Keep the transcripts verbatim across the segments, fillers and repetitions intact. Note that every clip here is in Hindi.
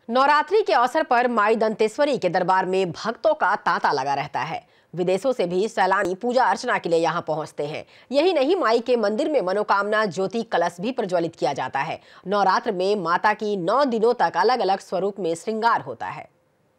नवरात्रि के अवसर पर माई दंतेश्वरी के दरबार में भक्तों का तांता लगा रहता है। विदेशों से भी सैलानी पूजा अर्चना के लिए यहाँ पहुँचते हैं। यही नहीं, माई के मंदिर में मनोकामना ज्योति कलश भी प्रज्वलित किया जाता है। नवरात्र में माता की नौ दिनों तक अलग अलग स्वरूप में श्रृंगार होता है।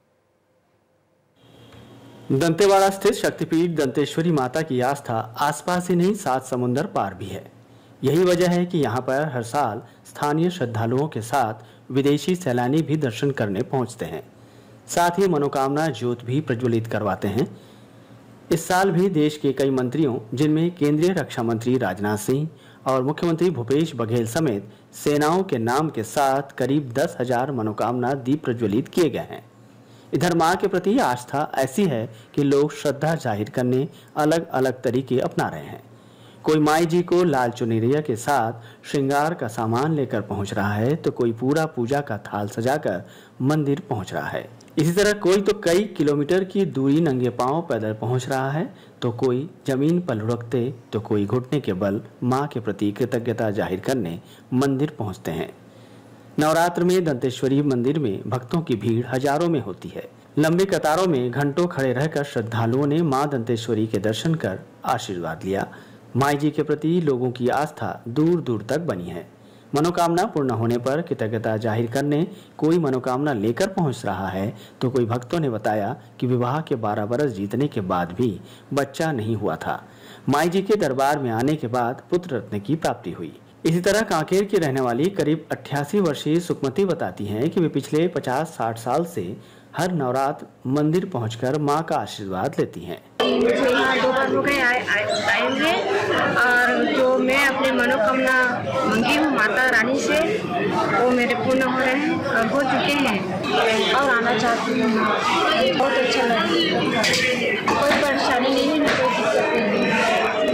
दंतेवाड़ा स्थित शक्तिपीठ दंतेश्वरी माता की आस्था आसपास ही नहीं, सात समुंदर पार भी है। यही वजह है कि यहाँ पर हर साल स्थानीय श्रद्धालुओं के साथ विदेशी सैलानी भी दर्शन करने पहुँचते हैं। साथ ही मनोकामना ज्योत भी प्रज्वलित करवाते हैं। इस साल भी देश के कई मंत्रियों, जिनमें केंद्रीय रक्षा मंत्री राजनाथ सिंह और मुख्यमंत्री भूपेश बघेल समेत सेनाओं के नाम के साथ करीब दस हजार मनोकामना दीप प्रज्वलित किए गए हैं। इधर मां के प्रति आस्था ऐसी है कि लोग श्रद्धा जाहिर करने अलग अलग तरीके अपना रहे हैं। कोई माई जी को लाल चुनरिया के साथ श्रृंगार का सामान लेकर पहुंच रहा है, तो कोई पूरा पूजा का थाल सजाकर मंदिर पहुंच रहा है। इसी तरह कोई तो कई किलोमीटर की दूरी नंगे पांव पैदल पहुंच रहा है, तो कोई जमीन पर लुढ़कते, तो कोई घुटने के बल मां के प्रति कृतज्ञता जाहिर करने मंदिर पहुंचते हैं। नवरात्र में दंतेश्वरी मंदिर में भक्तों की भीड़ हजारों में होती है। लंबी कतारों में घंटों खड़े रहकर श्रद्धालुओं ने मां दंतेश्वरी के दर्शन कर आशीर्वाद लिया। माई जी के प्रति लोगों की आस्था दूर दूर तक बनी है। मनोकामना पूर्ण होने पर कृतज्ञता जाहिर करने कोई मनोकामना लेकर पहुंच रहा है, तो कोई भक्तों ने बताया कि विवाह के बारह बरस जीतने के बाद भी बच्चा नहीं हुआ था। माई जी के दरबार में आने के बाद पुत्र रत्न की प्राप्ति हुई। इसी तरह कांकेर की रहने वाली करीब अट्ठासी वर्षीय सुकमती बताती हैं कि वे पिछले पचास साठ साल से हर नवरात्र मंदिर पहुंचकर मां का आशीर्वाद लेती हैं। मुझे यहाँ दो बार हो गए आए आए हुए, और जो मैं अपनी मनोकामना मांगी हूँ माता रानी से, वो मेरे पूर्ण हो रहे हैं और हो चुके हैं, और आना चाहती हूँ। बहुत अच्छा लगा, कोई परेशानी नहीं है, कोई दिक्कत नहीं है।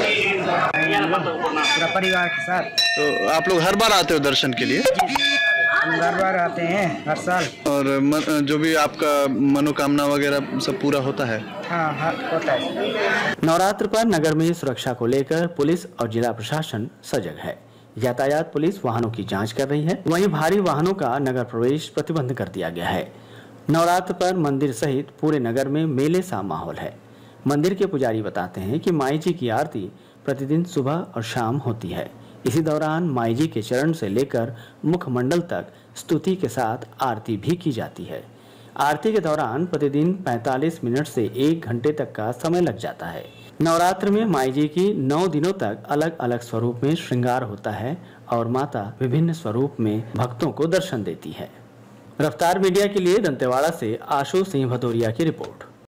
पूरा परिवार के साथ। तो आप लोग हर बार आते हो दर्शन के लिए? हम हर बार आते हैं, हर साल। और मन, जो भी आपका मनोकामना वगैरह सब पूरा होता है? हाँ हाँ होता है। नवरात्र पर नगर में सुरक्षा को लेकर पुलिस और जिला प्रशासन सजग है। यातायात पुलिस वाहनों की जांच कर रही है। वहीं भारी वाहनों का नगर प्रवेश प्रतिबंध कर दिया गया है। नवरात्र पर मंदिर सहित पूरे नगर में मेले सा माहौल है। मंदिर के पुजारी बताते हैं कि माई जी की आरती प्रतिदिन सुबह और शाम होती है। इसी दौरान माई जी के चरण से लेकर मुखमंडल तक स्तुति के साथ आरती भी की जाती है। आरती के दौरान प्रतिदिन पैंतालीस मिनट से एक घंटे तक का समय लग जाता है। नवरात्र में माई जी की नौ दिनों तक अलग अलग स्वरूप में श्रृंगार होता है और माता विभिन्न स्वरूप में भक्तों को दर्शन देती है। रफ्तार मीडिया के लिए दंतेवाड़ा से आशु सिंह भदौरिया की रिपोर्ट।